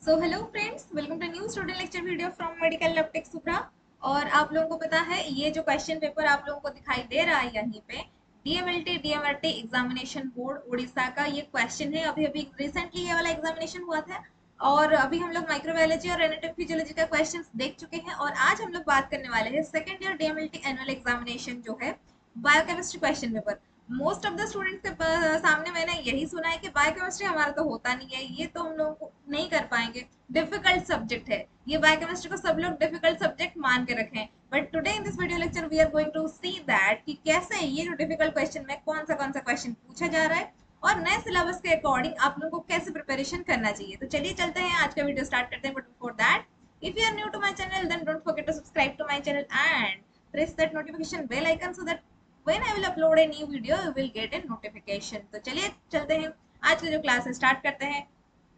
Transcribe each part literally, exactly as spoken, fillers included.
So hello friends, welcome to new student lecture video from medical lab tech Supra. और आप लोगों को पता है ये जो क्वेश्चन पेपर आप लोगों को दिखाई दे रहा है यहीं पे DMLT DMRT examination board Orissa का ये क्वेश्चन है। अभी अभी रिसेंटली ये वाला एग्जामिनेशन हुआ था और अभी हम लोग माइक्रोबायोलॉजी और एनाटॉमी फिजियोलॉजी का क्वेश्चन देख चुके हैं और आज हम लोग बात करने वाले हैं second year DMLT annual examination जो है biochemistry question paper. Most of the students के प- सामने मैंने यही सुना है कि बायोकेमिस्ट्री हमारा तो होता नहीं है, ये तो हम लोग को नहीं कर पाएंगे, डिफिकल्ट सब्जेक्ट है ये। बायोकेमिस्ट्री को सब लोग डिफिकल्ट सब्जेक्ट मान के रखें, but today in this video lecture we are going to see that कि कैसे ये जो डिफिकल्ट क्वेश्चन में कौन सा कौन सा क्वेश्चन पूछा जा रहा है और नए सिलेबस के अकॉर्डिंग आप लोगों को कैसे प्रिपरेशन करना चाहिए। तो चलिए चलते हैं, आज का वीडियो स्टार्ट करते हैं। But before that, if you are new to my channel then don't forget to subscribe to my channel and press that notification bell icon so that when I will upload a new video you will get a notification। तो चलिए चलते हैं, आज का जो class है start करते हैं।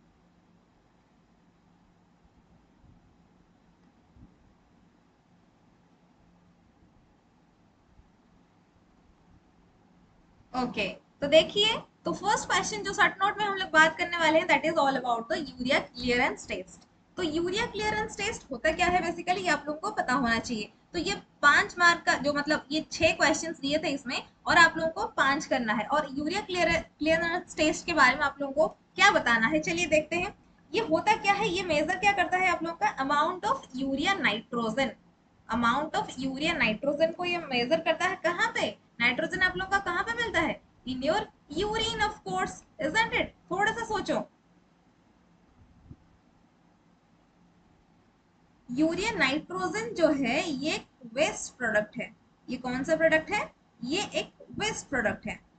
ओके okay, तो देखिए, तो फर्स्ट क्वेश्चन जो शॉर्ट नोट में हम लोग बात करने वाले हैं that is all about the urea clearance test. तो यूरिया क्लियरेंस टेस्ट होता क्या है बेसिकली ये आप लोगों को पता होना चाहिए। तो ये पांच मार्क का जो मतलब ये छह क्वेश्चंस दिए थे इसमें और आप लोगों को पांच करना है। और यूरिया क्लियर क्लियरेंस टेस्ट के बारे में आप लोगों को क्या बताना है, चलिए देखते हैं। ये होता क्या है, ये मेजर क्या करता है आप लोगों का amount of urea nitrogen. Amount of urea nitrogen को ये मेजर करता है कहाँ पे, नाइट्रोजन आप लोग का कहाँ पे मिलता है, in your urine of course, isn't it. थोड़ा सा सोचो, यूरिया नाइट्रोजन जो है ये एक वेस्ट प्रोडक्ट है। ये कौन सा प्रोडक्ट है, ये एक वेस्ट प्रोडक्ट है।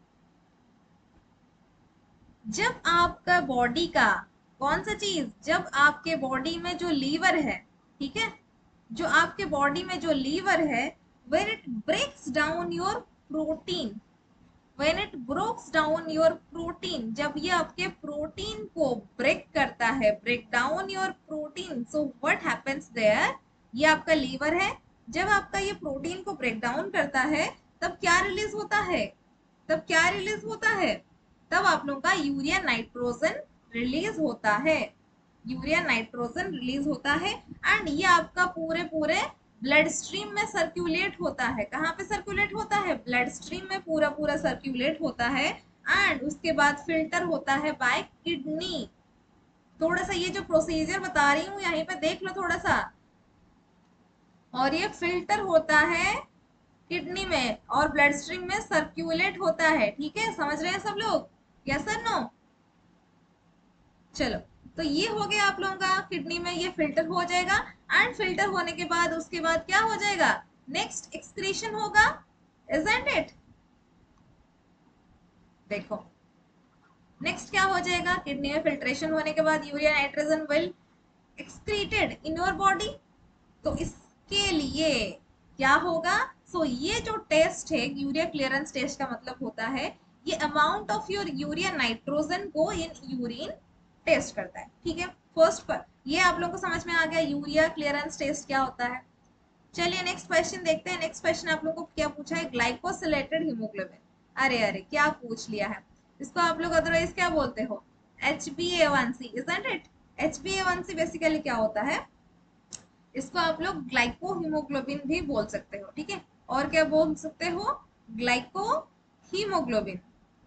जब आपका बॉडी का कौन सा चीज, जब आपके बॉडी में जो लीवर है, ठीक है, जो आपके बॉडी में जो लीवर है, when it breaks down your protein, when it breaks down your protein, जब ये आपके प्रोटीन को ब्रेक करता है, break down your protein, so what happens there, ये आपका लीवर है। जब आपका ये प्रोटीन को ब्रेक डाउन करता है तब क्या रिलीज होता है, तब क्या रिलीज होता है, तब आप लोगों का यूरिया नाइट्रोजन रिलीज होता है। यूरिया नाइट्रोजन रिलीज होता है एंड ये आपका पूरे पूरे ब्लड स्ट्रीम में सर्कुलेट होता है। कहाँ पे सर्कुलेट होता है, ब्लड स्ट्रीम में पूरा पूरा सर्कुलेट होता है एंड उसके बाद फिल्टर होता है बाय किडनी। थोड़ा सा ये जो प्रोसीजर बता रही हूँ यहीं पे देख लो थोड़ा सा। और ये फिल्टर होता है किडनी में और ब्लड स्ट्रीम में सर्कुलेट होता है, ठीक है, समझ रहे हैं सब लोग, यस सर नो। चलो, तो ये हो गया आप लोगों का, किडनी में ये फिल्टर हो जाएगा एंड फिल्टर होने के बाद उसके बाद क्या हो जाएगा, नेक्स्ट एक्सक्रीशन होगा, इजंट इट। देखो नेक्स्ट क्या हो जाएगा, किडनी में फिल्ट्रेशन होने के बाद urea nitrogen will excreted in your body. तो इसके लिए क्या होगा, सो so, ये जो टेस्ट है यूरिया क्लियरेंस टेस्ट का मतलब होता है ये amount of your urea nitrogen को इन यूरिन टेस्ट करता है, ठीक है। फर्स्ट पर ये आप लोगों को समझ में आ गया यूरिया क्लियरेंस टेस्ट क्या होता है। चलिए नेक्स्ट क्वेश्चन देखते हैं। नेक्स्ट क्वेश्चन आप लोगों को क्या पूछा है, ग्लाइकोसिलेटेड हीमोग्लोबिन। अरे अरे क्या पूछ लिया है, इसको आप लोग अदरवाइज क्या बोलते हो, H B A one C, isn't it. H B A one C basically क्या होता है, इसको आप लोग ग्लाइको हीमोग्लोबिन भी बोल सकते हो, ठीक है। और क्या बोल सकते हो, ग्लाइको हीमोग्लोबिन।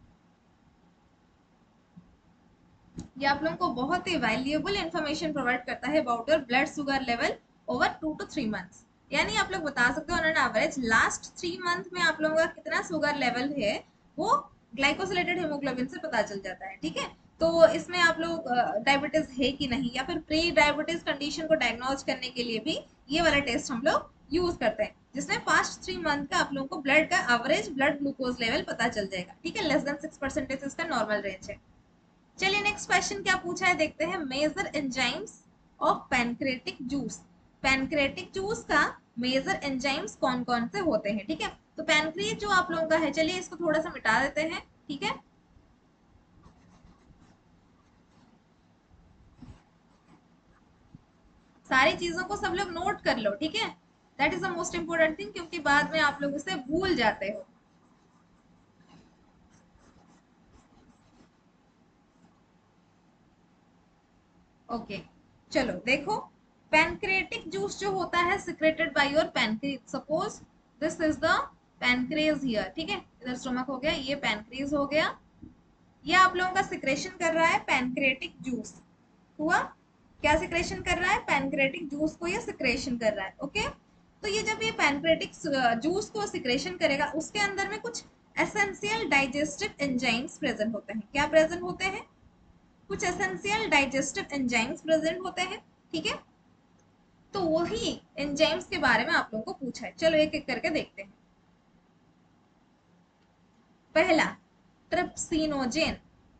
ये आप लोगों को बहुत ही वैल्यूएबल इंफॉर्मेशन प्रोवाइड करता है about your blood sugar level over two two three months. यानी आप लोग बता सकते हो on an average last three month में आप लोगों का कितना शुगर लेवल है वो ग्लाइकोसिलेटेड हीमोग्लोबिन से पता चल जाता है, ठीक है। तो इसमें आप लोग डायबिटीज है कि नहीं या फिर प्री डायबिटीज कंडीशन को डायग्नोज करने के लिए भी ये वाला टेस्ट हम लोग यूज करते हैं, जिसमें पास्ट थ्री मंथ का आप लोगों को ब्लड का एवरेज ब्लड ग्लूकोज लेवल पता चल जाएगा, ठीक है। लेस देन सिक्स परसेंटेज इसका नॉर्मल रेंज है। चलिए नेक्स्ट क्वेश्चन क्या पूछा है देखते हैं, major enzymes of pancreatic juice. Pancreatic juice का मेजर एंजाइम्स कौन कौन से होते हैं, ठीक है। तो पैनक्रिएट जो आप लोगों का है, चलिए इसको थोड़ा सा मिटा देते हैं, ठीक है। सारी चीजों को सब लोग नोट कर लो, ठीक है, that is the most important thing, क्योंकि बाद में आप लोग उसे भूल जाते हो। ओके, चलो देखो, पैनक्रियाटिक जूस जो होता है secreted by your pancreas, suppose this is the pancreas here, ठीक है, इधर स्टोमक हो गया, ये पैनक्रियाज हो गया, ये आप लोगों का सिक्रेशन कर रहा है पैनक्रियाटिक जूस, हुआ क्या सिक्रेशन कर रहा है, पैनक्रियाटिक जूस को ये सिक्रेशन कर रहा है, ओके। तो ये जब ये पैनक्रियाटिक जूस को सिक्रेशन करेगा, उसके अंदर में कुछ एसेंशियल डाइजेस्टिव एंजाइम्स प्रेजेंट होते हैं, क्या प्रेजेंट होते हैं, कुछ एसेंशियल डाइजेस्टिव एंजाइम्स प्रेजेंट होते हैं, ठीक है। तो वही एंजाइम्स के बारे में आप लोगों को पूछा है, चलो एक एक करके देखते हैं। पहला, ट्रिप्सिनोजेन,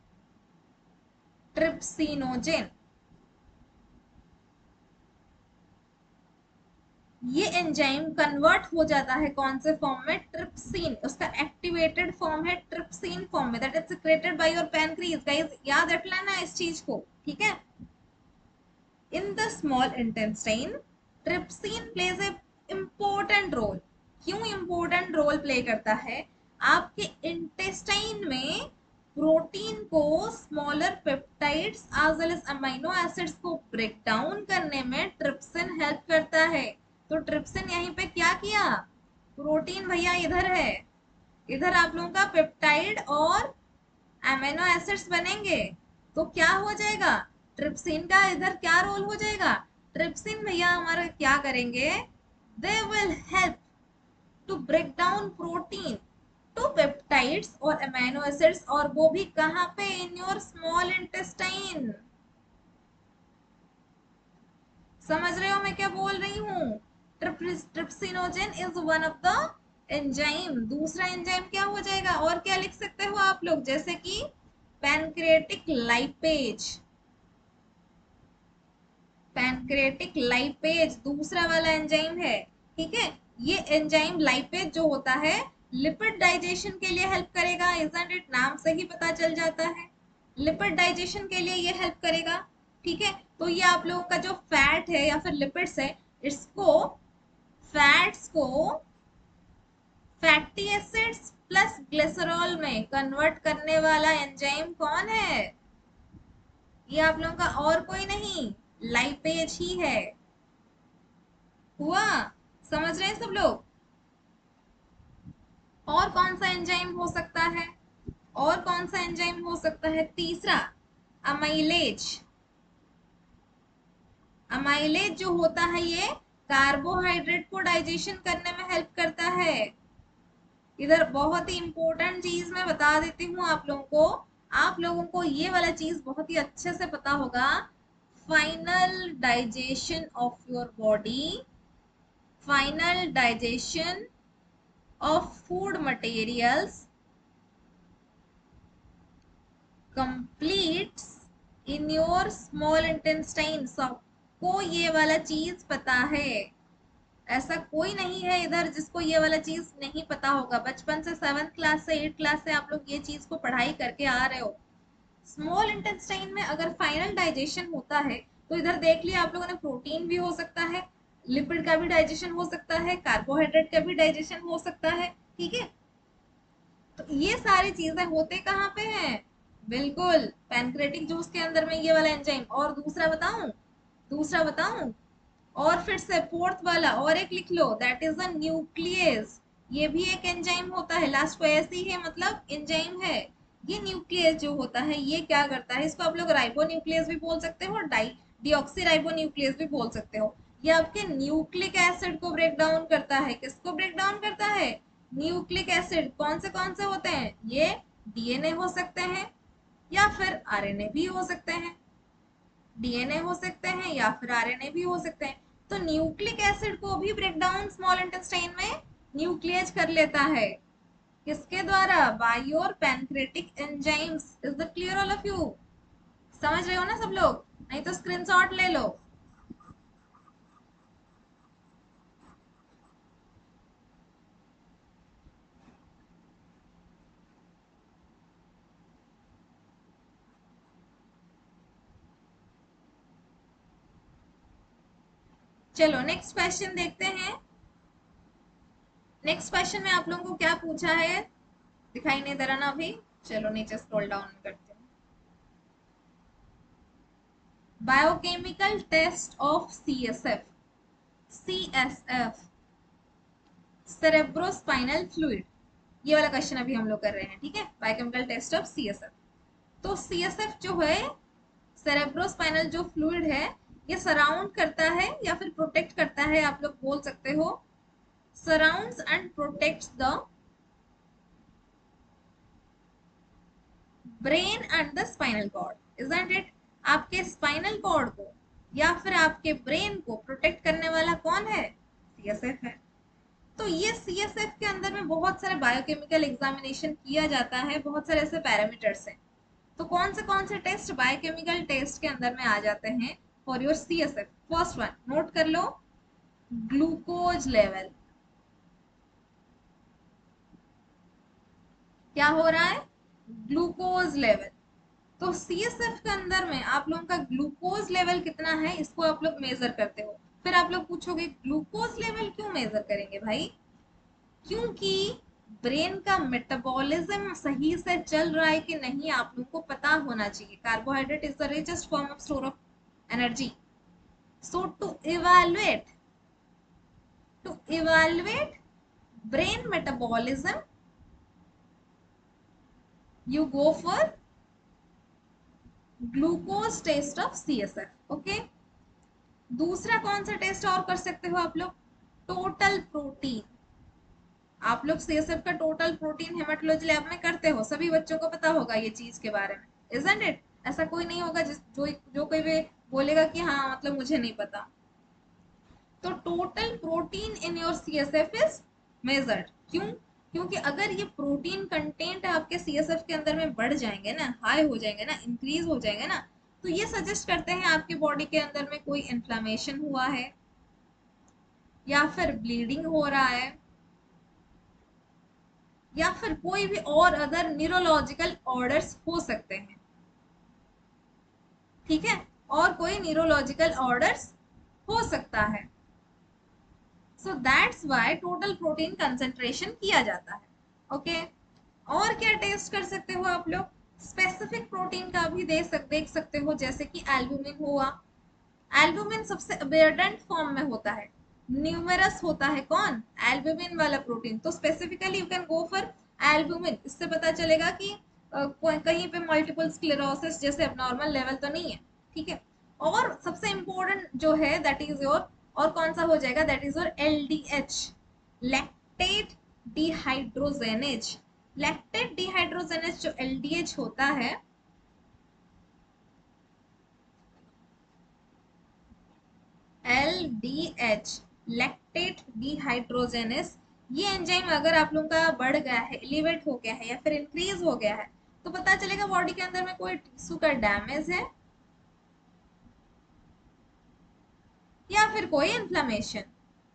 ट्रिप्सिनोजेन, ये एंजाइम कन्वर्ट हो जाता है कौन से फॉर्म में, ट्रिप्सिन, उसका एक्टिवेटेड फॉर्म है ट्रिप्सिन फॉर्म में, that is secreted by your pancreas, guys याद रख लेना इस चीज को, ठीक है। In the small intestine trypsin plays a important role, क्यों इंपॉर्टेंट रोल प्ले करता है, आपके इंटेस्टाइन में प्रोटीन को, smaller peptides as well as amino acids को ब्रेक डाउन करने में ट्रिप्सिन हेल्प करता है। तो ट्रिप्सिन यहीं पे क्या किया, प्रोटीन भैया इधर है, इधर आप लोगों का पेप्टाइड और अमीनो एसिड्स बनेंगे, तो क्या हो जाएगा, ट्रिप्सिन का इधर क्या रोल हो जाएगा, ट्रिप्सिन भैया हमारा क्या करेंगे, they will help to break down protein to peptides और अमीनो एसिड्स, और वो भी कहां पे, इन योर स्मॉल इंटेस्टाइन। समझ रहे हो मैं क्या बोल रही हूँ, trypsinogen is one of the enzyme, दूसरा एंजाइम क्या हो जाएगा, और क्या लिख सकते हो आप लोग, जैसे कि पैनक्रियाटिक लाइपेज, पैनक्रियाटिक लाइपेज दूसरा वाला एंजाइम है, ठीक है। ये एंजाइम लाइपेज जो होता है लिपिड डाइजेशन के लिए हेल्प करेगा, इजंट इट, नाम से ही पता चल जाता है, लिपिड डाइजेशन के लिए ये हेल्प करेगा, ठीक है। तो ये आप लोगों का जो फैट है या फिर लिपिड्स है, इसको, फैट्स को फैटी एसिड्स प्लस ग्लिसरॉल में कन्वर्ट करने वाला एंजाइम कौन है, ये आप लोगों का और कोई नहीं, लाइपेज ही है, हुआ, समझ रहे हैं सब लोग। और कौन सा एंजाइम हो सकता है, और कौन सा एंजाइम हो सकता है, तीसरा, अमाइलेज, अमाइलेज जो होता है ये कार्बोहाइड्रेट को डाइजेशन करने में हेल्प करता है। इधर बहुत ही इंपॉर्टेंट चीज मैं बता देती हूँ आप लोगों को, आप लोगों को ये वाला चीज बहुत ही अच्छे से पता होगा, final digestion of your body, final digestion of food materials completes in your small intestine, सबको ये वाला चीज पता है, ऐसा कोई नहीं है इधर जिसको ये वाला चीज नहीं पता होगा, बचपन से सेवंथ क्लास से एट क्लास से आप लोग ये चीज को पढ़ाई करके आ रहे हो। स्मॉल इंटेस्टाइन में अगर फाइनल डाइजेशन होता है, तो इधर देख लिया आप लोगों ने, प्रोटीन भी हो सकता है, लिपिड का भी डाइजेशन हो सकता है, कार्बोहाइड्रेट का भी डाइजेशन हो सकता है, ठीक है। तो ये सारी चीजें होते कहाँ पे हैं, बिल्कुल पैनक्रेटिक जूस के अंदर में ये वाला एंजाइम। और दूसरा बताऊं, दूसरा बताऊं, और फिर से फोर्थ वाला और एक लिख लो, दैट इज अ न्यूक्लियस, ये भी एक एंजाइम होता है, लास्ट को ऐसे ही है, मतलब एंजाइम है। ये न्यूक्लियस जो होता है ये क्या करता है, इसको आप लोग राइबो न्यूक्लियस भी बोल सकते हो, डाई डिऑक्सी राइबो न्यूक्लियस भी बोल सकते हो। ये आपके न्यूक्लिक एसिड को ब्रेक डाउन करता है, किसको ब्रेक डाउन करता है, न्यूक्लिक एसिड, कौन से कौन से होते हैं, ये डीएनए हो सकते हैं या फिर आरएनए भी हो सकते हैं, डीएनए हो सकते हैं या फिर आरएनए भी हो सकते हैं। तो न्यूक्लिक एसिड को भी ब्रेक डाउन स्मॉल इंटेस्टाइन में न्यूक्लियस कर लेता है, किसके द्वारा, by your pancreatic enzymes, is the clear all of you, समझ रहे हो ना सब लोग, नहीं तो स्क्रीनशॉट ले लो। चलो नेक्स्ट क्वेश्चन देखते हैं, नेक्स्ट क्वेश्चन में आप लोगों को क्या पूछा है, दिखाई नहीं दे रहा ना अभी, चलो नीचे स्क्रॉल डाउन करते हैं। Biochemical test of C S F, C S F, cerebrospinal fluid, ये वाला क्वेश्चन अभी हम लोग कर रहे हैं, ठीक है। Biochemical test of C S F. तो सी एस एफ जो है, सेरेब्रोस्पाइनल जो फ्लूइड है, ये सराउंड करता है या फिर प्रोटेक्ट करता है, आप लोग बोल सकते हो surrounds and protects the brain and the spinal cord, isn't it. आपके स्पाइनल कॉर्ड को या फिर आपके ब्रेन को प्रोटेक्ट करने वाला कौन है? सी एस एफ है। तो ये सी एस एफ के अंदर में बहुत सारे बायोकेमिकल एग्जामिनेशन किया जाता है, बहुत सारे ऐसे पैरामीटर्स हैं। तो कौन से कौन से टेस्ट बायोकेमिकल टेस्ट के अंदर में आ जाते हैं for your C S F? First one note कर लो, ग्लूकोज लेवल। क्या हो रहा है? Glucose level. तो सी एस एफ के अंदर में आप लोगों का ग्लूकोज लेवल कितना है, इसको आप लोग मेजर करते हो। फिर आप लोग पूछोगे ग्लूकोज लेवल क्यों मेजर करेंगे भाई? क्योंकि ब्रेन का मेटाबॉलिज्म सही से चल रहा है कि नहीं, आप लोगों को पता होना चाहिए। Carbohydrate is the richest form of store of energy. So to evaluate to evaluate brain metabolism, you go for glucose test of C S F, okay. दूसरा कौन सा टेस्ट और कर सकते हो आप लोग? Total protein. आप लोग सी एस एफ का टोटल प्रोटीन हेमाटोलॉजी लैब में करते हो, सभी बच्चों को पता होगा ये चीज के बारे में, इजंट इट। ऐसा कोई नहीं होगा जिस जो जो कोई भी बोलेगा कि हाँ मतलब मुझे नहीं पता। तो total protein in your C S F is measured. क्यों? क्योंकि अगर ये प्रोटीन कंटेंट आपके सी एस एफ के अंदर में बढ़ जाएंगे ना, हाई हो जाएंगे ना, इंक्रीज हो जाएंगे ना, तो ये सजेस्ट करते हैं आपके बॉडी के अंदर में कोई इन्फ्लामेशन हुआ है या फिर ब्लीडिंग हो रहा है या फिर कोई भी और अदर न्यूरोलॉजिकल ऑर्डर्स हो सकते हैं, ठीक है। और कोई न्यूरोलॉजिकल ऑर्डर्स हो सकता है। So that's why total protein concentration किया जाता है, ओके okay? और क्या टेस्ट कर सकते हो आप लोग? स्पेसिफिक प्रोटीन का भी दे सक, देख सकते हो, जैसे कि एल्बुमिन हुआ। एल्बुमिन सबसे अबेंडेंट फॉर्म में होता है, न्यूमेरस होता है, कौन? एल्बुमिन वाला प्रोटीन। तो specifically you can go for albumin. इससे पता चलेगा कि uh, कहीं पे मल्टीपल स्क्लेरोसिस जैसे अबनॉर्मल लेवल तो नहीं है, ठीक है। और सबसे इंपॉर्टेंट जो है दैट इज योर, और कौन सा हो जाएगा, that is your L D H, lactate dehydrogenase. Lactate dehydrogenase जो एल डी एच होता है, L D H, lactate dehydrogenase, ये एंजाइम अगर आप लोगों का बढ़ गया है, एलिवेट हो गया है या फिर इंक्रीज हो गया है, तो पता चलेगा बॉडी के अंदर में कोई टिश्यू का डैमेज है या फिर कोई इन्फ्लेमेशन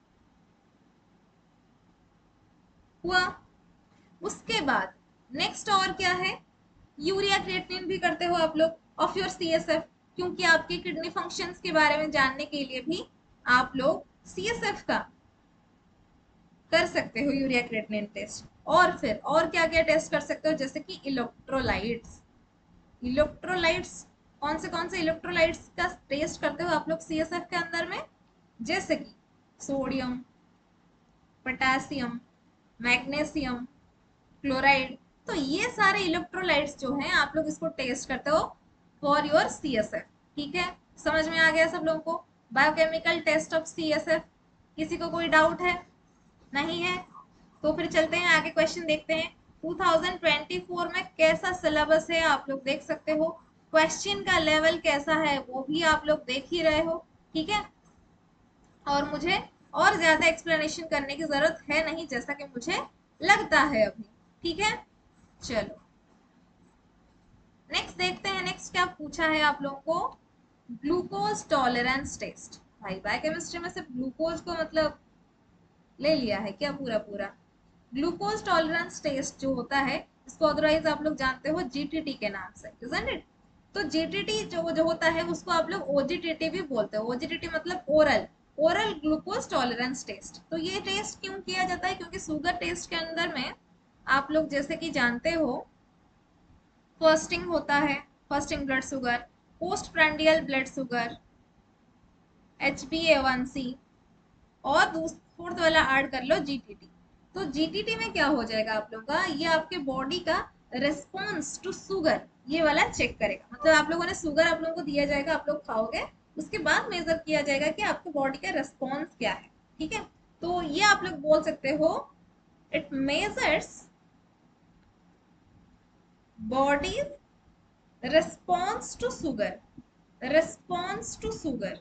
हुआ। उसके बाद नेक्स्ट और क्या है? यूरिया क्रिएटिनिन भी करते हो आप लोग of your C S F, क्योंकि आपके किडनी फंक्शंस के बारे में जानने के लिए भी आप लोग सी एस एफ का कर सकते हो यूरिया क्रिएटिनिन टेस्ट। और फिर और क्या क्या टेस्ट कर सकते हो, जैसे कि इलेक्ट्रोलाइट्स। इलेक्ट्रोलाइट्स कौन से कौन से इलेक्ट्रोलाइट्स का टेस्ट करते हो आप लोग सी एस एफ के अंदर में? जैसे कि सोडियम, पोटेशियम, मैग्नीशियम, क्लोराइड। तो ये सारे इलेक्ट्रोलाइट्स जो हैं आप लोग इसको टेस्ट करते हो for your C S F, ठीक है। समझ में आ गया सब लोगों को biochemical test of C S F? किसी को कोई डाउट है? नहीं है? तो फिर चलते हैं आगे, क्वेश्चन देखते हैं। टू थाउजेंड ट्वेंटी फोर में कैसा सिलेबस है आप लोग देख सकते हो, क्वेश्चन का लेवल कैसा है वो भी आप लोग देख ही रहे हो, ठीक है। और मुझे और ज्यादा एक्सप्लेनेशन करने की जरूरत है नहीं, जैसा कि मुझे लगता है अभी, ठीक है। चलो नेक्स्ट देखते हैं, नेक्स्ट क्या पूछा है आप लोगों को? Glucose tolerance test. भाई बायोकेमिस्ट्री में सिर्फ ग्लूकोज को मतलब ले लिया है क्या पूरा पूरा? ग्लूकोज टॉलरेंस टेस्ट जो होता है, इसको अदरवाइज आप लोग जानते हो जी टी टी के नाम से, इजंट इट। तो जी टी टी जो जो होता है उसको आप लोग ओ जी टी टी भी बोलते हो। ओ जी टी टी मतलब oral oral glucose tolerance test. तो ये टेस्ट क्यों किया जाता है? क्योंकि शुगर टेस्ट के अंदर में आप लोग जैसे कि जानते हो, फर्स्टिंग होता है, fasting blood sugar, post prandial blood sugar, H B A one C, और फोर्थ वाला ऐड कर लो जी टी टी। तो जी टी टी में क्या हो जाएगा आप लोगों का, ये आपके बॉडी का रिस्पॉन्स टू शुगर ये वाला चेक करेगा। मतलब आप लोगों ने शुगर आप लोगों को दिया जाएगा, आप लोग खाओगे, उसके बाद मेजर किया जाएगा कि आपके बॉडी का रिस्पॉन्स क्या है। ठीक है, तो ये आप लोग बोल सकते हो it measures body's response to sugar, response to sugar.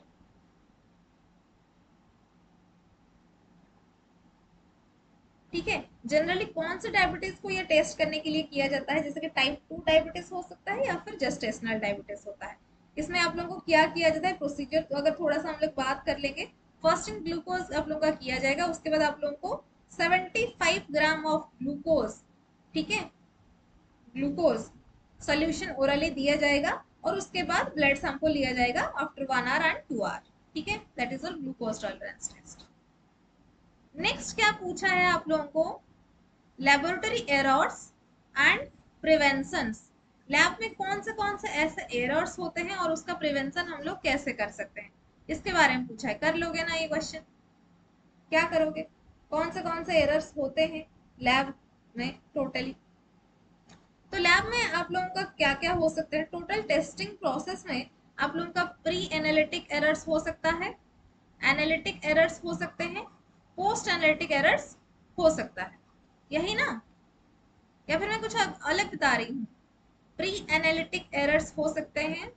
ठीक है, जनरली कौन से डायबिटीज को ये टेस्ट करने के लिए किया जाता है, जैसे कि टाइप टू डायबिटीज हो सकता है या फिर जेस्टेशनल डायबिटीज होता है। इसमें आप लोगों को क्या किया जाता है प्रोसीजर, तो अगर थोड़ा सा हम लोग बात कर लेंगे। फर्स्टिंग ग्लूकोज आप लोगों का किया जाएगा, उसके बाद आप लोगों को seventy five gram of glucose, ठीक है, ग्लूकोज सोल्यूशन ओरली दिया जाएगा, और उसके बाद ब्लड सैंपल लिया जाएगा after one hour and two hour. ठीक है, that is your glucose tolerance test. Next क्या पूछा है आप लोगों को, laboratory errors and preventions. Lab में कौन से कौन से ऐसे एरर्स होते हैं और उसका प्रिवेंशन हम लोग कैसे कर सकते हैं, इसके बारे में पूछा है। कर लोगे ना ये क्वेश्चन, क्या करोगे, कौन से कौन से एरर्स होते हैं लैब में टोटली। तो लैब में आप लोगों का क्या क्या हो सकता है, टोटल टेस्टिंग प्रोसेस में आप लोगों का प्री एनालिटिक एरर्स हो सकता है, एनालिटिक एरर्स हो सकते हैं, पोस्ट एनालिटिक एरर्स हो सकता है, यही ना, या फिर मैं कुछ अलग बता रही हूँ। प्री एनालिटिक एरर्स हो सकते हैं।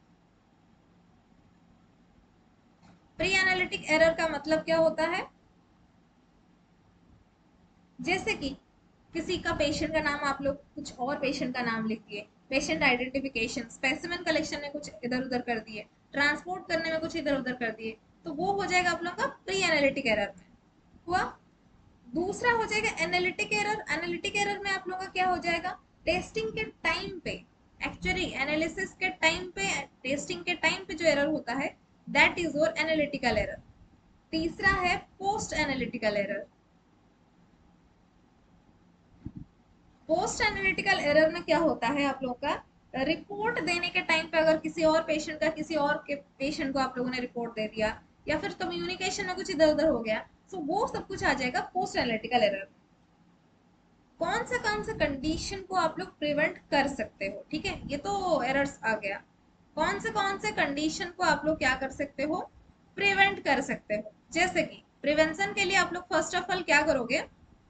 प्री एनालिटिक एरर का मतलब क्या होता है, जैसे कि किसी का पेशेंट का नाम आप लोग कुछ और पेशेंट का नाम लिख दिए, पेशेंट आइडेंटिफिकेशन, स्पेसिमेन कलेक्शन में कुछ इधर उधर कर दिए, ट्रांसपोर्ट करने में कुछ इधर उधर कर दिए, तो वो हो जाएगा आप लोग का प्री एनालिटिक एरर में हुआ। दूसरा हो जाएगा एनालिटिक एरर। एनालिटिक एरर में आप लोगों का क्या हो जाएगा, टेस्टिंग के टाइम पे, एक्चुअली एनालिसिस के टाइम पे, टेस्टिंग के टाइम पे जो एरर होता है that is your analytical error. तीसरा है post analytical error. Post analytical error में क्या होता है आप लोगों का, रिपोर्ट देने के टाइम पे अगर किसी और पेशेंट का किसी और के पेशेंट को आप लोगों ने रिपोर्ट दे दिया, या फिर कम्युनिकेशन में कुछ इधर उधर हो गया, तो वो सब कुछ आ जाएगा पोस्ट एनालिटिकल एरर। कौन सा कौन सा कंडीशन को आप लोग प्रिवेंट कर सकते हो, ठीक है, ये तो एरर्स आ गया। कौन से कौन से कंडीशन को आप लोग क्या कर सकते हो, प्रिवेंट कर सकते हो। जैसे कि प्रिवेंशन के लिए आप लोग फर्स्ट ऑफ ऑल क्या करोगे,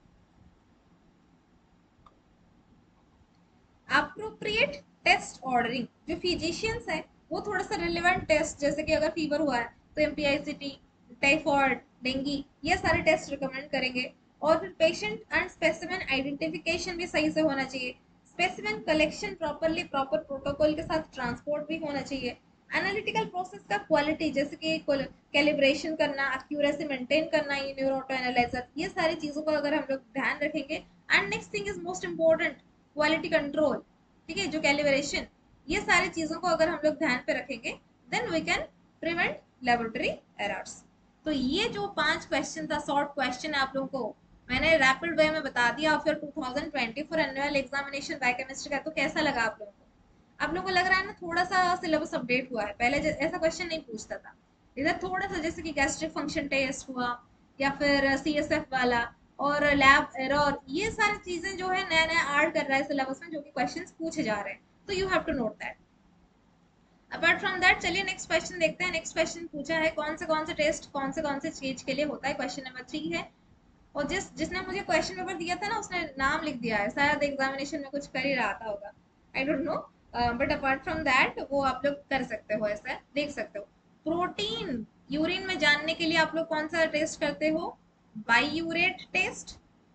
अप्रोप्रिएट टेस्ट ऑर्डरिंग। जो फिजिशियंस है वो थोड़ा सा रिलेवेंट टेस्ट, जैसे कि अगर फीवर हुआ है तो एमपीआईसीटी, टाइफॉइड, डेंगी, ये सारे टेस्ट रिकमेंड करेंगे। और फिर पेशेंट एंड स्पेसिमेन आइडेंटिफिकेशन भी सही से होना चाहिए, specimen collection properly proper protocol के साथ ट्रांसपोर्ट भी होना चाहिए। एनालिटिकल प्रोसेस का क्वालिटी, जैसे कि कैलिब्रेशन करना, एक्यूरेसी मेंटेन करना, ये न्यूरो ऑटो एनालाइजर, ये सारी चीजों का अगर हम लोग ध्यान रखेंगे। And next thing is most important, quality control, ठीक है, जो कैलिब्रेशन, ये सारी चीजों को अगर हम लोग ध्यान पे रखेंगे then we can prevent laboratory errors. तो ये जो पांच क्वेश्चन था, शॉर्ट क्वेश्चन है, आप लोगों को मैंने रैपिड वे में बता दिया। और फिर two thousand twenty four annual examination biochemistry का, तो कैसा लगा आप लोगों को, आप लोगों को लग रहा है ना थोड़ा सा सिलेबस अपडेट हुआ है, पहले ऐसा क्वेश्चन नहीं पूछता था। इधर थोड़ा सा जैसे कि गैस्ट्रिक फंक्शन टेस्ट हुआ, या फिर सी एस एफ वाला, और लैब एरर, ये सारी चीजें जो है नया नया ऐड कर रहा है सिलेबस में, जो कि क्वेश्चंस पूछे जा रहे हैं, तो you have to note that. Apart from that चलिए नेक्स्ट क्वेश्चन देखते हैं। नेक्स्ट क्वेश्चन पूछा है कौन से कौन से टेस्ट कौन से कौन से चीज के लिए होता है, क्वेश्चन नंबर थ्री है। और जिस जिसने मुझे क्वेश्चन पेपर दिया था ना, उसने नाम लिख दिया है, शायद एग्जामिनेशन में कुछ कर ही रहा था होगा, I don't know, but apart from that वो आप लोग कर सकते हो, ऐसा देख सकते हो। प्रोटीन यूरिन में जानने के लिए आप लोग कौन सा टेस्ट करते हो, biuret test,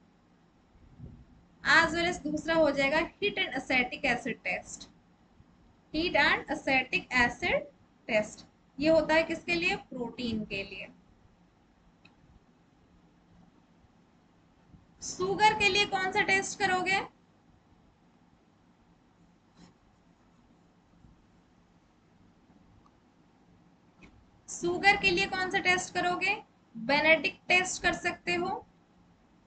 as well as दूसरा हो जाएगा heat and acetic acid test, heat and acetic acid test. ये होता है किसके लिए, प्रोटीन के लिए। शुगर के लिए कौन सा टेस्ट करोगे, शुगर के लिए कौन सा टेस्ट करोगे, बेनेडिक्ट टेस्ट कर सकते हो,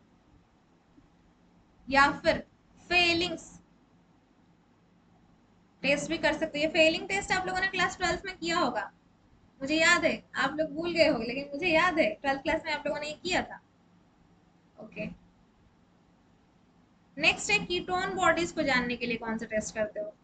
या फिर फेलिंग्स, टेस्ट भी कर सकते हो। ये फेलिंग टेस्ट आप लोगों ने क्लास ट्वेल्थ में किया होगा, मुझे याद है। आप लोग भूल गए होगे लेकिन मुझे याद है ट्वेल्थ क्लास में आप लोगों ने ये किया था। ओके, नेक्स्ट है कीटोन बॉडीज को जानने के लिए कौन सा टेस्ट करते हो?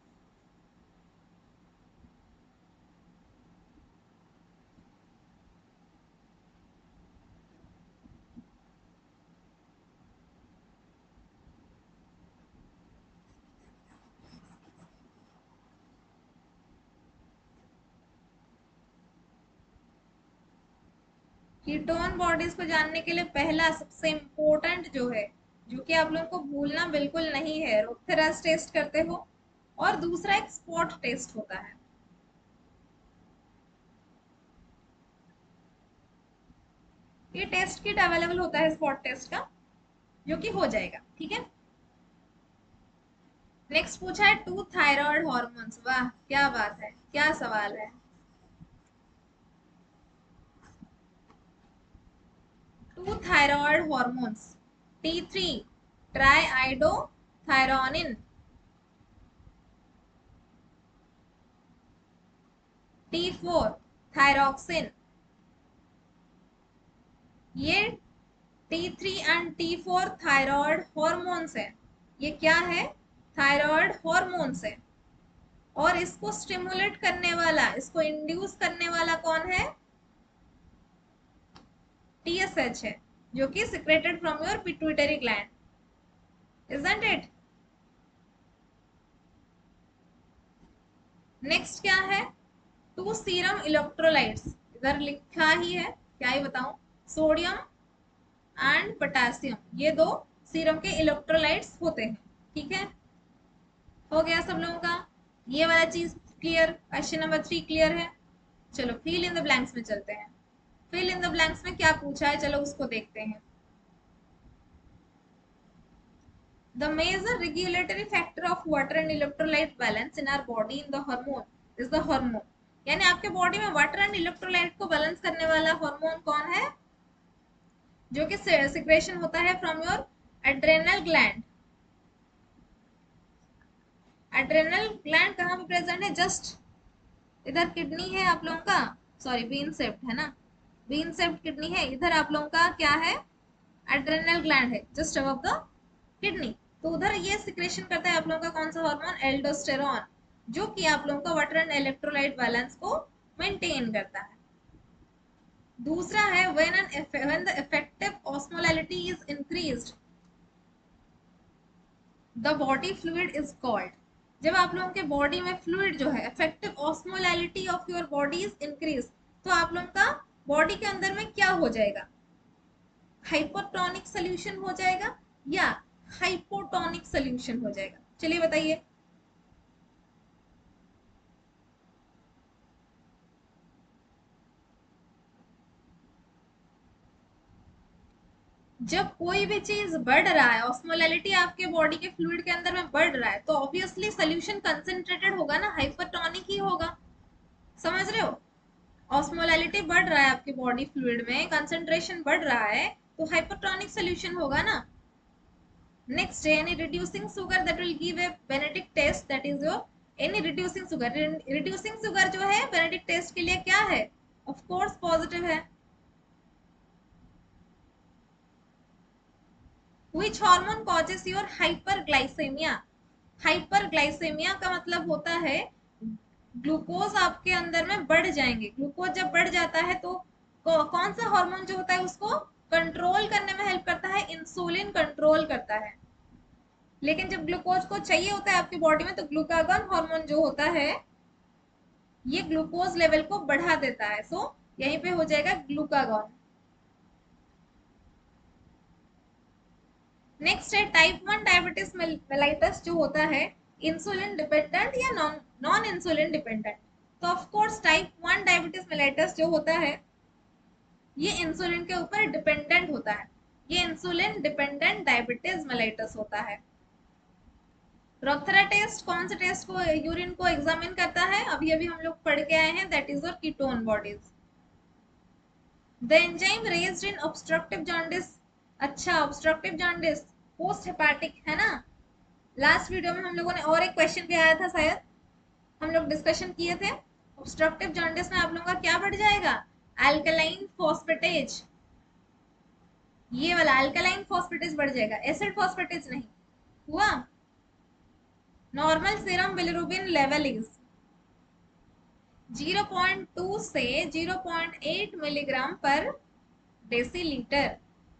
कीटोन बॉडीज को जानने के लिए पहला सबसे इम्पोर्टेंट जो है, जो कि आप लोगों को भूलना बिल्कुल नहीं है, रोथेरास टेस्ट करते हो, और दूसरा एक स्पॉट टेस्ट होता है। ये टेस्ट किट अवेलेबल होता है स्पॉट टेस्ट का, जो कि हो जाएगा, ठीक है। नेक्स्ट पूछा है टू थायराइड हॉर्मोन्स। वाह क्या बात है, क्या सवाल है। Two thyroid hormones, T three triiodothyronine, T four thyroxine. ये T three and T four thyroid hormones है। ये क्या है? थायराइड हॉर्मोन्स है। और इसको स्टिमुलेट करने वाला, इसको इंड्यूस करने वाला कौन है? टी एस एच है, जो कि secreted from your pituitary gland, isn't it? Next क्या है? टू सीरम इलेक्ट्रोलाइट्स, इधर लिखा ही है, क्या ही बताऊं, सोडियम एंड पोटेशियम, ये दो सीरम के इलेक्ट्रोलाइट्स होते हैं, ठीक है। हो गया सब लोगों का ये वाला चीज clear? Question number three clear है? चलो फिल इन द ब्लैंक्स में चलते हैं। फिल इन द ब्लैंक्स में क्या पूछा है, चलो उसको देखते हैं। The major regulatory factor of water and electrolyte balance in our body in the hormone is the hormone। यानी आपके बॉडी में वाटर एंड इलेक्ट्रोलाइट को बैलेंस करने वाला हार्मोन कौन है? जो कि सिक्रेशन होता है from your adrenal gland. Adrenal gland कहाँ पे प्रेजेंट है? जस्ट इधर किडनी है आप लोगों का, सॉरी बीन सेप्ट है ना, बीन सेप्ट किडनी है, इधर आप लोगों का क्या है? एड्रेनल ग्लैंड है, जस्ट अबव द किडनी। तो उधर ये सिक्रेशन करता है आप लोगों का कौन सा हार्मोन? एल्डोस्टेरॉन, जो कि आप लोगों का वाटर एंड इलेक्ट्रोलाइट बैलेंस को मेंटेन करता है। दूसरा है when an when the effective osmolality is increased the body fluid is called. जब आप लोगों के बॉडी में फ्लूइड जो है, effective osmolality of your body is increase, तो आप लोगों का बॉडी के अंदर में क्या हो जाएगा? हाइपोटोनिक सोल्यूशन हो जाएगा या हाइपोटोनिक सोल्यूशन हो जाएगा? चलिए बताइए। जब कोई भी चीज बढ़ रहा है, ऑस्मोलैलिटी आपके बॉडी के फ्लूइड के अंदर में बढ़ रहा है, तो ऑब्वियसली सोल्यूशन कंसंट्रेटेड होगा ना, हाइपरटोनिक ही होगा। समझ रहे हो? ऑस्मोलैलिटी बढ़ रहा है आपके बॉडी फ्लूइड में, कंसंट्रेशन बढ़ रहा है, तो हाइपरटोनिक सोल्यूशन होगा ना। नेक्स्ट है any reducing sugar that will give a Benedict test, that is your any reducing sugar. Reducing sugar जो है बेनेडिक्ट टेस्ट के लिए क्या है? ऑफ कोर्स पॉजिटिव है। Which hormone causes your hyperglycemia? Hyperglycemia का मतलब होता है ग्लूकोज आपके अंदर में बढ़ जाएंगे। ग्लूकोज जब बढ़ जाता है तो कौन सा हार्मोन जो होता है उसको कंट्रोल करने में हेल्प करता है? इंसुलिन कंट्रोल करता है। लेकिन जब ग्लूकोज को चाहिए होता है आपकी बॉडी में, तो ग्लूकागॉन हार्मोन जो होता है ये ग्लूकोज लेवल को बढ़ा देता है। सो यहीं पे हो जाएगा ग्लूकागॉन। नेक्स्ट है टाइप वन डायबिटीज मेलाइटस जो होता है, इंसुलिन डिपेंडेंट या नॉन नॉन इंसुलिन डिपेंडेंट? तो of course type one diabetes mellitus जो होता है ये इंसुलिन के ऊपर डिपेंडेंट होता है। ये इंसुलिन डिपेंडेंट डायबिटीज मेलाइटस होता है। रोथरा टेस्ट कौन से टेस्ट को, यूरिन को एग्जामिन करता है? अभी अभी हम लोग पढ़ के आए हैं, that is your ketone bodies. The enzyme raised in obstructive jaundice. अच्छा, ऑब्स्ट्रक्टिव जॉन्डिस पोस्ट हेपाटिक है ना, लास्ट वीडियो में हम लोगों ने और एक क्वेश्चन भी आया था शायद, हम लोग डिस्कशन किए थे। ऑब्स्ट्रक्टिव जॉन्डिस में आप लोगों का क्या बढ़ जाएगा? अल्कलाइन फॉस्फेटेज, ये वाला अल्कलाइन फॉस्फेटेज बढ़ जाएगा, एसिड फॉस्फेटेज नहीं हुआ। Normal serum bilirubin level is zero point two से zero point eight milligram per decilitre.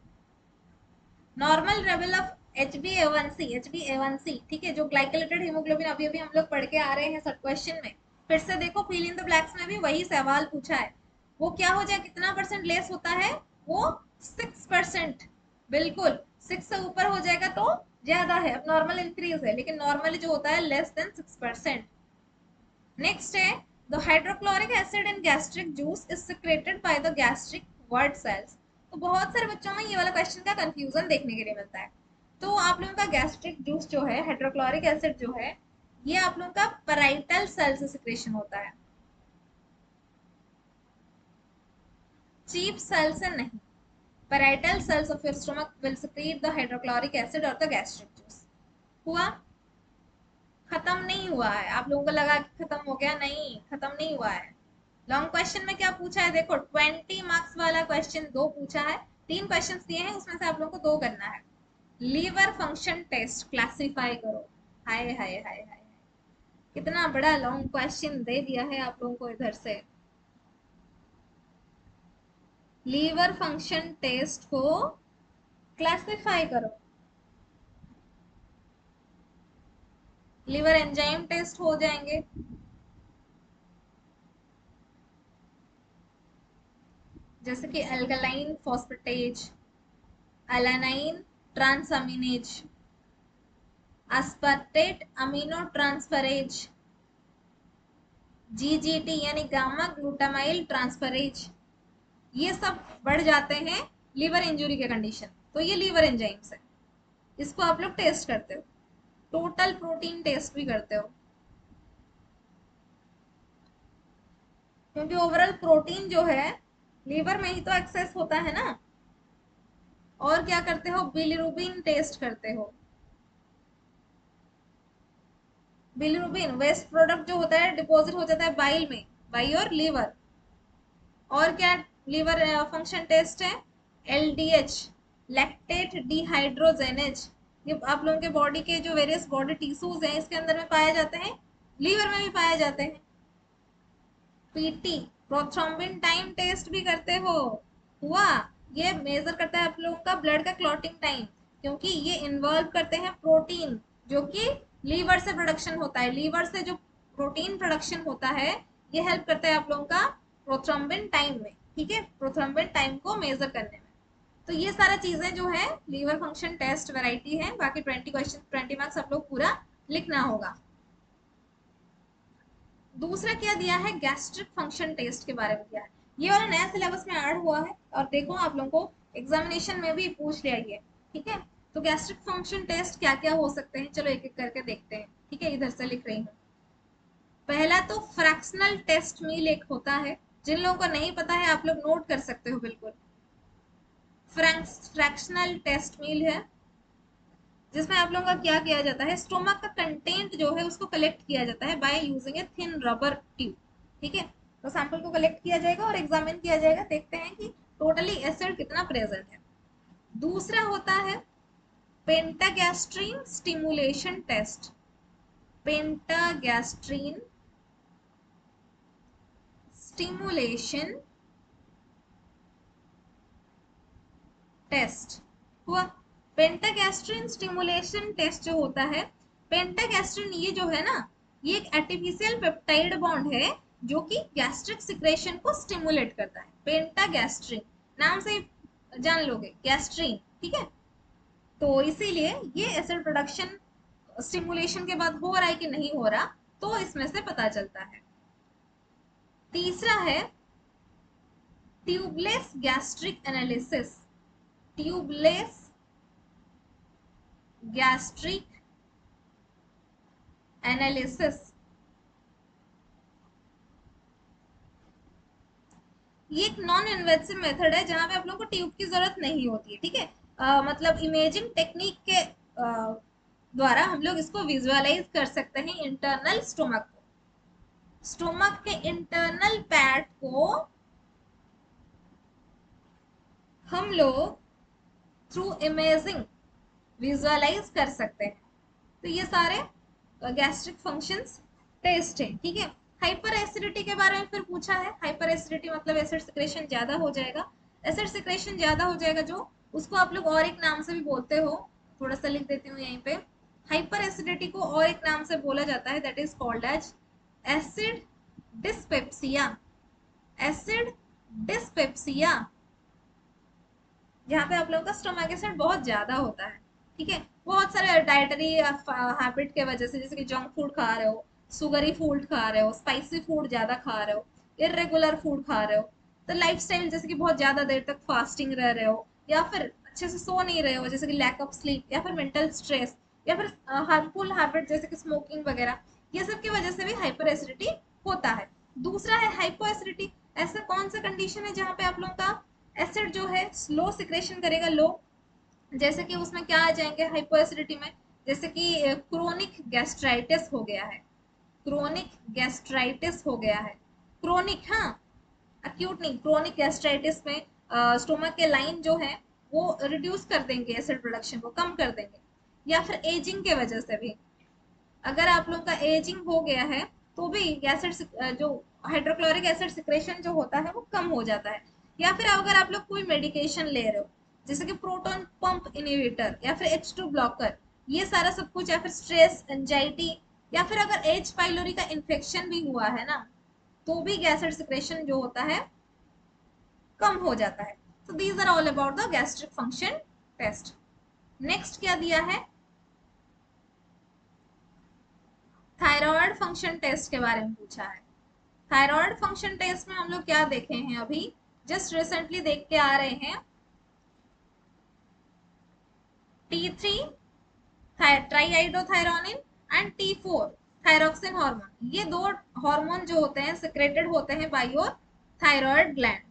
Normal level of H B A one C, H B A one C, ठीक है, जो ग्लाइकोलेटेड haemoglobin अभी अभी हम लोग पढ़ के आ रहे हैं सब क्वेश्चन में। फिर से देखो, फिल इन द ब्लैक्स में भी वही सवाल पूछा है। वो क्या हो जाए, कितना परसेंट लेस होता है? वो सिक्स परसेंट। बिल्कुल, सिक्स से ऊपर हो जाएगा तो ज्यादा है, अब नॉर्मल इंक्रीज है, लेकिन नॉर्मली जो होता है less than six percent. Next है, the hydrochloric acid in gastric juice is secreted by the gastric word cells. तो बहुत सारे बच्चों में ये वाला क्वेश्चन का कंफ्यूजन देखने के लिए मिलता है। तो आप लोगों का गैस्ट्रिक जूस जो है, हाइड्रोक्लोरिक एसिड जो है, ये आप लोगों का पैराइटल सेल से सिक्रेशन होता है, चीफ सेल से नहीं। Parietal cells of your stomach will secrete the hydrochloric acid और द गैस्ट्रिक जूस। हुआ? खत्म नहीं हुआ है। आप लोगों को लगा कि खत्म हो गया, नहीं, खत्म नहीं हुआ है। लॉन्ग क्वेश्चन में क्या पूछा है देखो, ट्वेंटी मार्क्स वाला क्वेश्चन दो पूछा है, तीन क्वेश्चन दिए हैं, उसमें से आप लोगों को दो करना है। लीवर फंक्शन टेस्ट क्लासिफाई करो। हाय हाय हाय हाय, कितना बड़ा लॉन्ग क्वेश्चन दे दिया है आप लोगों को इधर से। लीवर फंक्शन टेस्ट को क्लासिफाई करो। लीवर एंजाइम टेस्ट हो जाएंगे, जैसे कि alkaline phosphatase, alanine transaminase, aspartate amino transferase, GGT यानी गामा ग्लूटामाइल ट्रांसफरेज, ये सब बढ़ जाते हैं लीवर इंजुरी के कंडीशन। तो ये लीवर एंजाइम्स है, इसको आप लोग टेस्ट करते हो। टोटल प्रोटीन टेस्ट भी करते हो, क्योंकि ओवरऑल प्रोटीन जो है लीवर में ही तो एक्सेस होता है ना। और क्या करते हो, बिलिरुबिन टेस्ट करते हो। बिलिरुबिन वेस्ट प्रोडक्ट जो होता है डिपॉजिट हो जाता है बाइल में, बाई और लीवर। और क्या लीवर फंक्शन टेस्ट है? LDH, lactate dehydrogenase. ये आप लोगों के बॉडी के जो वेरियस बॉडी टिश्यूज हैं इसके अंदर में पाए जाते हैं, लीवर में भी पाए जाते हैं। पीटी, प्रोथ्रोम्बिन टाइम टेस्ट भी करते हो। हुआ? ये मेजर करता है आप लोगों का ब्लड का क्लॉटिंग टाइम, क्योंकि ये इन्वॉल्व करते हैं प्रोटीन जो कि लीवर से प्रोडक्शन होता है। लीवर से जो प्रोटीन प्रोडक्शन होता है ये हेल्प करता है आप लोगों का प्रोथ्रोम्बिन टाइम में, ठीक है, प्रोथ्रोम्बिन टाइम को मेजर करने में। तो ये सारा चीजें जो है लीवर फंक्शन टेस्ट वैरायटी है। बाकी ट्वेंटी क्वेश्चन ट्वेंटी मार्क्स आप लोग पूरा लिखना होगा। दूसरा क्या दिया है, गैस्ट्रिक फंक्शन टेस्ट के बारे में दिया है। ये वाला नया सिलेबस में ऐड हुआ है और देखो आप लोगों को एग्जामिनेशन में भी पूछ लिया ये, ठीक है। तो गैस्ट्रिक फंक्शन टेस्ट क्या क्या हो सकते हैं, चलो एक एक करके देखते हैं, ठीक है, इधर से लिख रही हूँ। पहला तो फ्रैक्शनल टेस्ट मील एक होता है, जिन लोगों को नहीं पता है आप लोग नोट कर सकते हो बिल्कुल। फ्रैक्शनल टेस्ट मील है जिसमें आप लोगों का क्या किया जाता है, स्टोमक का कंटेंट जो है उसको कलेक्ट किया जाता है by using a thin rubber tube, ठीक है। तो सैंपल को कलेक्ट किया जाएगा और एग्जामिन किया जाएगा, देखते हैं कि टोटली एसिड कितना प्रेजेंट है। दूसरा होता है pentagastrin stimulation test. Pentagastrin stimulation test हुआ। पेंटागैस्ट्रिन स्टिमुलेशन टेस्ट जो होता है, पेंटागैस्ट्रिन ये जो है ना, ये एक आर्टिफिशियल पेप्टाइड बॉन्ड है जो कि गैस्ट्रिक सिक्रेशन को स्टिमुलेट करता है। पेंटागैस्ट्रिन नाम से जान लोगे, गैस्ट्रिन, ठीक है। तो इसीलिए ये एसिड प्रोडक्शन स्टिमुलेशन के बाद हो रहा है कि नहीं हो रहा, तो इसमें से पता चलता है। तीसरा है tubeless gastric analysis. Tubeless gastric analysis, ये एक नॉन इन्वेसिव मेथड है जहां पे आप लोगों को ट्यूब की जरूरत नहीं होती है, ठीक है। uh, मतलब इमेजिंग टेक्निक के द्वारा हम लोग इसको विजुअलाइज कर सकते हैं इंटरनल स्टोमक को। स्टोमक के इंटरनल पैट को हम लोग थ्रू इमेजिंग विजुअलाइज कर सकते हैं। तो ये सारे गैस्ट्रिक फंक्शंस टेस्ट है, ठीक है। हाइपर एसिडिटी के बारे में फिर पूछा है। हाइपर एसिडिटी मतलब एसिड सिक्रेशन ज्यादा हो जाएगा। एसिड सिक्रेशन ज्यादा हो जाएगा जो, उसको आप लोग और एक नाम से भी बोलते हो, थोड़ा सा लिख देती हूँ यहीं पे। हाइपर एसिडिटी को और एक नाम से बोला जाता है, that is called as acid dyspepsia. Acid dyspepsia, जहाँ पे आप लोगों का स्टोमैक एसिड बहुत ज्यादा होता है, ठीक है। बहुत सारे डाइटरी हैबिट के वजह से, जैसे कि जंक फूड खा रहे हो, सुगरी फूड खा रहे हो, स्पाइसी फूड ज्यादा खा रहे हो, इरेगुलर फूड खा रहे हो, तो लाइफस्टाइल जैसे कि बहुत ज्यादा देर तक फास्टिंग रह रहे हो, या फिर अच्छे से सो नहीं रहे हो, जैसे कि लैक ऑफ स्लीप, या फिर मेंटल स्ट्रेस, या फिर हार्मफुल हैबिट जैसे कि स्मोकिंग वगैरह, ये सब की वजह से भी हाइपर एसिडिटी होता है। दूसरा है हाइपो एसिडिटी। ऐसा कौन सा कंडीशन है जहाँ पे आप लोगों का एसिड जो है स्लो सिक्रेशन करेगा, लो, जैसे कि उसमें क्या आ जाएंगे हाइपो एसिडिटी में, जैसे कि क्रोनिक गैस्ट्राइटिस हो गया है। क्रोनिक गैस्ट्राइटिस हो गया है, क्रोनिक, हाँ, अक्यूट नहीं, क्रोनिक गैस्ट्राइटिस में स्टोमक के लाइन जो है वो रिड्यूस कर देंगे, एसिड प्रोडक्शन को कम कर देंगे। या फिर एजिंग के वजह से भी, अगर आप लोग का एजिंग हो गया है तो भी एसिड जो हाइड्रोक्लोरिक एसिड सिक्रेशन जो होता है वो कम हो जाता है। या फिर अगर आप लोग कोई मेडिकेशन ले रहे हो, जैसे कि प्रोटॉन पंप इनहिबिटर या फिर एच टू ब्लॉकर, ये सारा सब कुछ, या फिर स्ट्रेस, एंजाइटी, या फिर अगर एच पाइलोरी का इन्फेक्शन भी हुआ है ना, तो भी एसिड सिक्रेशन जो होता है कम हो जाता है। तो these are all about the gastric function test. Next क्या दिया है, थायराइड फंक्शन टेस्ट के बारे में पूछा है। थायराइड फंक्शन टेस्ट में हम लोग क्या देखे हैं, अभी जस्ट रिसेंटली देख के आ रहे हैं, T three triiodothyronine and T four thyroxine hormone. ये दो हार्मोन जो होते हैं सिक्रेटेड होते हैं by your thyroid gland.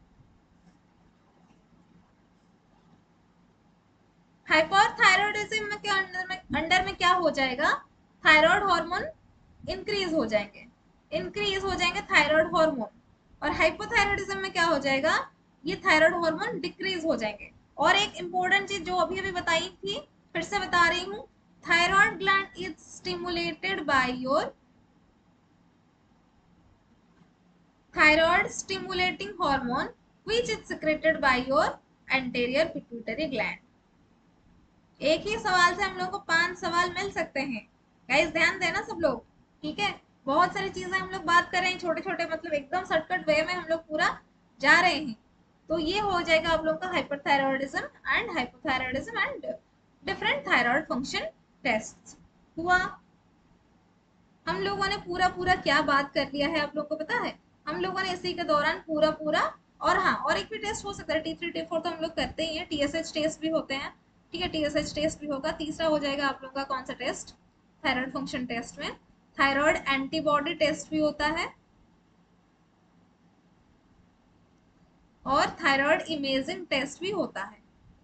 Hyperthyroidism में क्या अंडर में अंडर में क्या हो जाएगा, थायराइड हार्मोन इंक्रीज हो जाएंगे, इंक्रीज हो जाएंगे थायराइड हार्मोन। और हाइपोथायरॉयडिज्म में क्या हो जाएगा, ये थायराइड हार्मोन डिक्रीज हो जाएंगे। और एक इंपॉर्टेंट चीज जो अभी अभी बताई थी, फिर से बता रही हूँ, thyroid gland is stimulated by your thyroid stimulating hormone which is secreted by your anterior pituitary gland। एक ही सवाल से हम लोग को पांच सवाल मिल सकते हैं, गाइस ध्यान देना सब लोग, ठीक है। बहुत सारी चीजें हम लोग बात कर रहे हैं, छोटे छोटे मतलब एकदम शॉर्टकट वे में हम लोग पूरा जा रहे हैं। तो ये हो जाएगा आप लोग का hyperthyroidism and hypothyroidism and different thyroid function test हुआ। हम लोगों ने पूरा पूरा क्या बात कर लिया है आप लोग को पता है, हम लोगों ने इसी के दौरान पूरा पूरा, और हाँ और एक भी टेस्ट हो सकता है, टी थ्री टी फोर तो हम लोग करते ही हैं, टीएसएच टेस्ट भी होते हैं, ठीक है, टीएसएच टेस्ट भी होगा। तीसरा हो जाएगा आप लोग का कौन सा टेस्ट, थायराइड फंक्शन टेस्ट में थायराइड एंटीबॉडी टेस्ट भी होता है, और थायराइड इमेजिंग टेस्ट भी होता है।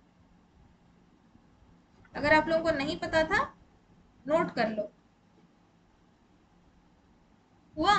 अगर आप लोगों को नहीं पता था नोट कर लो, हुआ।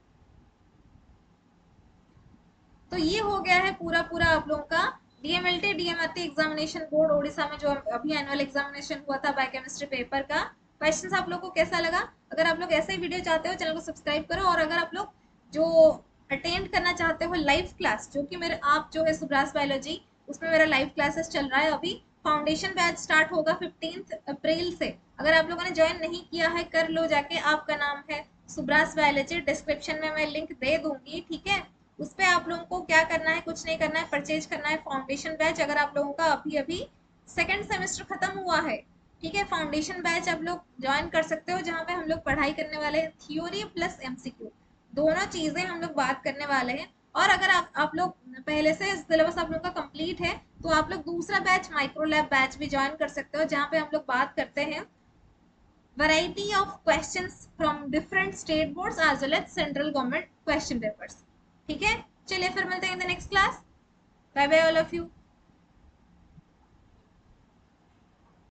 तो ये हो गया है पूरा पूरा आप लोगों का DMLT DMRT examination board Odisha में जो अभी एनुअल एग्जामिनेशन हुआ था बायोकेमिस्ट्री पेपर का। क्वेश्चंस आप लोग को कैसा लगा, अगर आप लोग ऐसे ही वीडियो चाहते हो चैनल को सब्सक्राइब करो। और अगर आप लोग जो अटेंड करना चाहते हो लाइव क्लास, जो कि मेरे आप जो है सुब्रास बायोलॉजी, उसमें मेरा लाइव क्लासेस चल रहा है अभी। फाउंडेशन बैच स्टार्ट होगा फिफ्टींथ अप्रैल से। अगर आप लोगों ने ज्वाइन नहीं किया है कर लो जाके, आपका नाम है सुब्रास बायोलॉजी, डिस्क्रिप्शन में मैं लिंक दे दूंगी, ठीक है। उस पर आप लोगों को क्या करना है, कुछ नहीं करना है, परचेज करना है फाउंडेशन बैच। अगर आप लोगों का अभी अभी सेकेंड सेमेस्टर खत्म हुआ है, ठीक है, फाउंडेशन बैच आप लोग ज्वाइन कर सकते हो, जहाँ पे हम लोग पढ़ाई करने वाले हैं थ्योरी प्लस एमसीक्यू, दोनों चीजें हम लोग बात करने वाले हैं। और अगर आप आप लोग पहले से सिलेबस आप लोग का कंप्लीट है, तो आप लोग दूसरा बैच माइक्रो लैब बैच भी ज्वाइन कर सकते हो, जहाँ पे हम लोग बात करते हैं variety of questions from different state boards as well as central government question papers, ठीक है। चलिए फिर मिलते हैं in the next class, bye bye all of you.